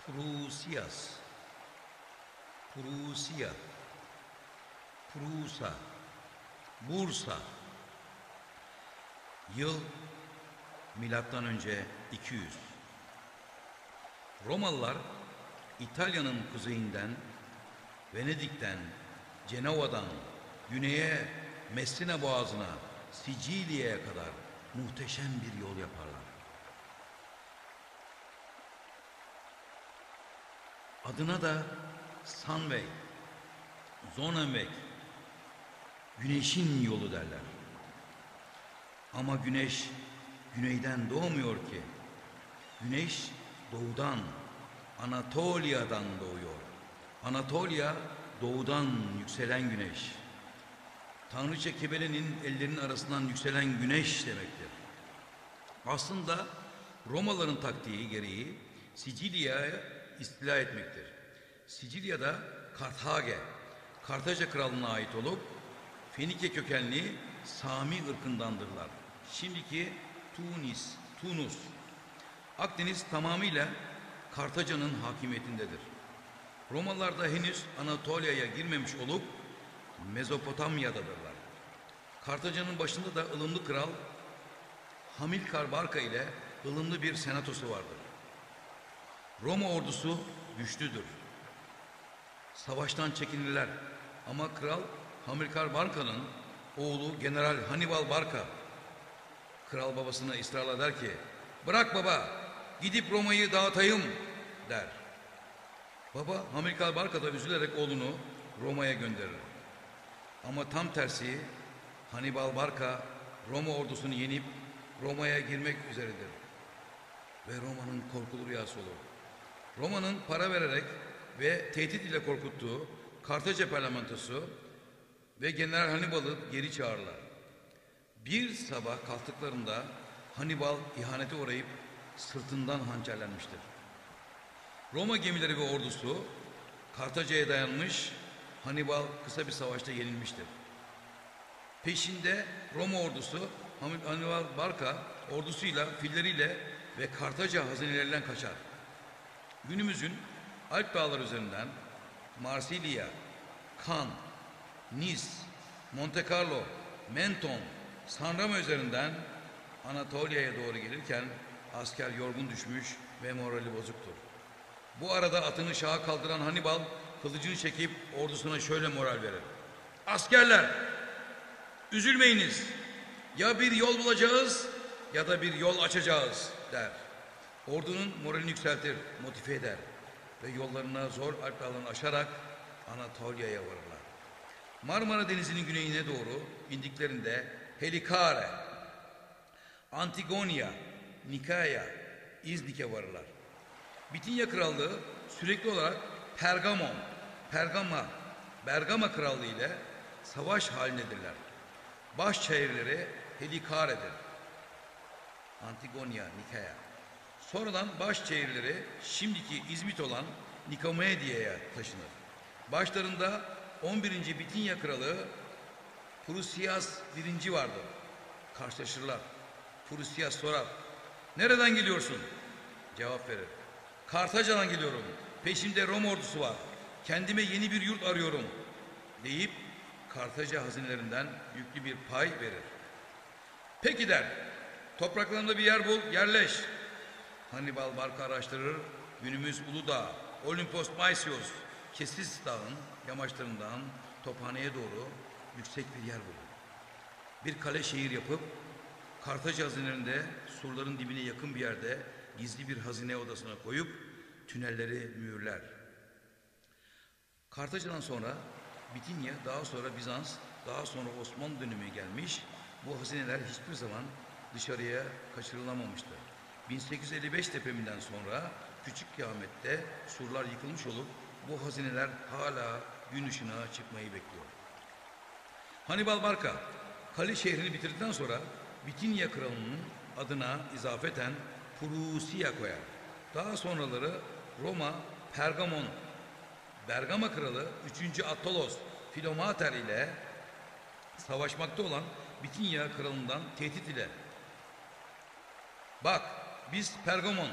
Prusias, Prusya, Prusa, Bursa. Yıl milattan önce 200. Romalılar İtalya'nın kuzeyinden, Venedik'ten, Cenova'dan güneye Messina Boğazı'na, Sicilya'ya kadar muhteşem bir yol yaparlar. Adına da Sunway, Zonenweg, güneşin yolu derler. Ama güneş güneyden doğmuyor ki. Güneş doğudan, Anatolia'dan doğuyor. Anatolia doğudan yükselen güneş. Tanrıça Kebele'nin ellerinin arasından yükselen güneş demektir. Aslında Romalıların taktiği gereği Sicilya'ya istila etmektir. Sicilya'da Karthage, Kartaca Krallığı'na ait olup Fenike kökenli Sami ırkındandırlar. Şimdiki Tunus. Akdeniz tamamıyla Kartaca'nın hakimiyetindedir. Romalılar da henüz Anatolia'ya girmemiş olup Mezopotamya'dadırlar. Kartaca'nın başında da ılımlı kral Hamilkar Barca ile ılımlı bir senatosu vardır. Roma ordusu güçlüdür. Savaştan çekinirler ama kral Hamilkar Barca'nın oğlu General Hannibal Barca kral babasına ısrarla der ki "Bırak baba, gidip Roma'yı dağıtayım" der. Baba Hamilkar Barca da üzülerek oğlunu Roma'ya gönderir. Ama tam tersi Hannibal Barca Roma ordusunu yenip Roma'ya girmek üzeredir. Ve Roma'nın korkulu rüyası olur. Roma'nın para vererek ve tehdit ile korkuttuğu Kartaca parlamentosu ve General Hannibal'ı geri çağırırlar. Bir sabah kalktıklarında Hannibal ihanete uğrayıp sırtından hançerlenmiştir. Roma gemileri ve ordusu Kartaca'ya dayanmış, Hannibal kısa bir savaşta yenilmiştir. Peşinde Roma ordusu Hannibal Barca ordusuyla, filleriyle ve Kartaca hazinelerinden kaçar. Günümüzün Alp dağları üzerinden Marsilya, Cannes, Nice, Monte Carlo, Menton, San Remo üzerinden Anatolia'ya doğru gelirken asker yorgun düşmüş ve morali bozuktur. Bu arada atını şaha kaldıran Hannibal kılıcını çekip ordusuna şöyle moral verir. "Askerler, üzülmeyiniz. Ya bir yol bulacağız ya da bir yol açacağız" der. Ordunun moralini yükseltir, motive eder ve yollarına zor Alp dağlarını aşarak Anatolia'ya varırlar. Marmara Denizi'nin güneyine doğru indiklerinde Helikare, Antigonia, Nikaya, İznik'e varırlar. Bitinya Krallığı sürekli olarak Bergama Krallığı ile savaş halindedirler. Baş şehirleri Helikare'dir. Antigonia, Nikaya. Sonradan baş şehirleri şimdiki İzmit olan Nikomedia'ya taşınır. Başlarında 11. Bitinya Kralı Prusias I vardır. Karşılaşırlar. Prusias sorar. "Nereden geliyorsun?" Cevap verir. "Kartaca'dan geliyorum. Peşimde Roma ordusu var. Kendime yeni bir yurt arıyorum" deyip Kartaca hazinelerinden yüklü bir pay verir. "Peki" der. "Topraklarında bir yer bul, yerleş." Hannibal Barca araştırır. Günümüz Uludağ, Olimpos Maisios, Kesis Dağı'nın yamaçlarından Tophane'ye doğru yüksek bir yer bulur. Bir kale şehir yapıp Kartaca hazinelerinde surların dibine yakın bir yerde gizli bir hazine odasına koyup tünelleri mühürler. Kartaca'dan sonra Bitinya, daha sonra Bizans, daha sonra Osmanlı dönemi gelmiş. Bu hazineler hiçbir zaman dışarıya kaçırılamamıştır. 1855 depreminden sonra Küçük Kıyamet'te surlar yıkılmış olup bu hazineler hala gün ışığına çıkmayı bekliyor. Hannibal Barca kale şehrini bitirdikten sonra Bitinya Kralı'nın adına izafeten Prusya koyar. Daha sonraları Roma, Bergama Kralı 3. Attolos Filomater ile savaşmakta olan Bitinya Kralı'ndan tehdit ile "Bak, biz Pergamon,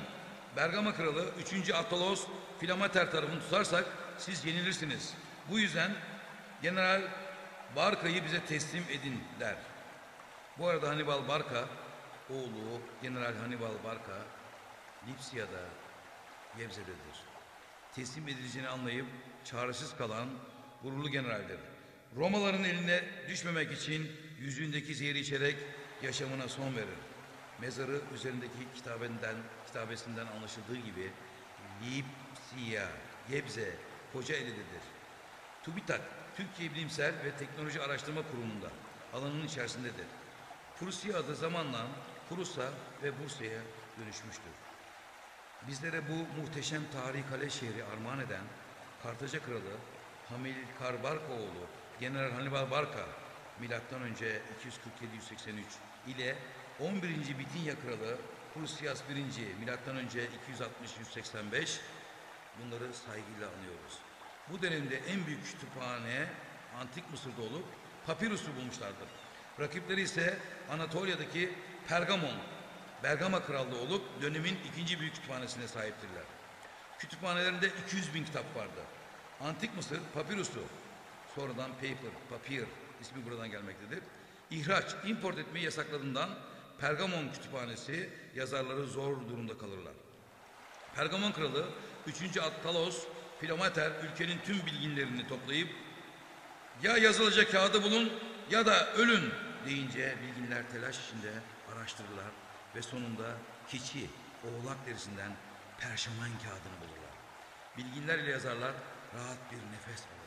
Bergama kralı 3. Attalos Filamater tarafını tutarsak siz yenilirsiniz. Bu yüzden General Barka'yı bize teslim edin der. Bu arada Hannibal Barca, oğlu General Hannibal Barca, Lipsia'da, Gebze'dedir. Teslim edileceğini anlayıp çaresiz kalan gururlu generaldir. Romalıların eline düşmemek için yüzündeki zehri içerek yaşamına son verir. Mezarı üzerindeki kitabesinden anlaşıldığı gibi Lipsia, Gebze, Kocaeli'dedir. TÜBİTAK, Türkiye Bilimsel ve Teknoloji Araştırma Kurumu'nda alanın içerisindedir. Prusya adı zamanla Prusa ve Bursa'ya dönüşmüştür. Bizlere bu muhteşem tarihi kale şehri armağan eden Kartaca Kralı Hamilkar Barca oğlu General Hannibal Barca milattan önce 247-183 ile 11. Bitinya Kralı Prusias I milattan önce 260-185 bunları saygıyla anıyoruz. Bu dönemde en büyük kütüphane Antik Mısır'da olup Papirus'u bulmuşlardır. Rakipleri ise Anatolia'daki Bergama Krallığı olup dönemin ikinci büyük kütüphanesine sahiptirler. Kütüphanelerinde 200.000 kitap vardı. Antik Mısır Papirus'u, sonradan papir ismi buradan gelmektedir. İmport etmeyi yasakladığından Pergamon Kütüphanesi yazarları zor durumda kalırlar. Pergamon Kralı 3. Attalos Filamater ülkenin tüm bilginlerini toplayıp ya yazılacak kağıdı bulun ya da ölün deyince bilginler telaş içinde araştırırlar ve sonunda keçi, oğlak derisinden perşeman kağıdını bulurlar. Bilginler ile yazarlar rahat bir nefes alırlar.